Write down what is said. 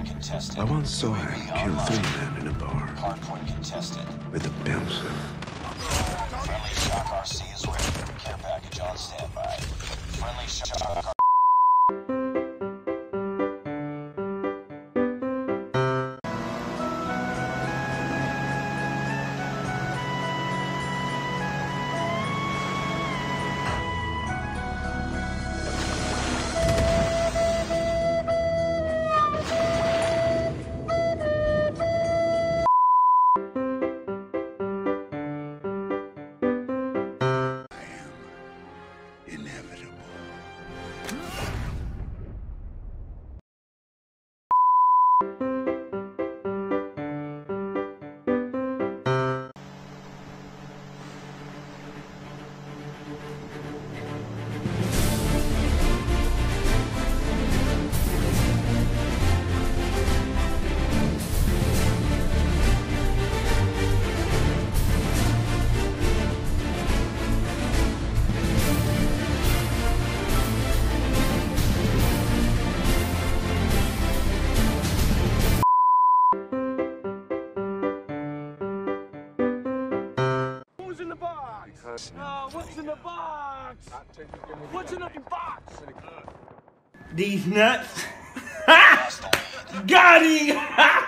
Hardpoint contested. I once saw him UAV kill online. 3 men in a bar Hardpoint contested. with a bouncer. Friendly Shock RC is ready. Care package on standby. Friendly Shock Inevitable. Who's in the box? Oh, what's in the box? What's in the box? These nuts. Got him!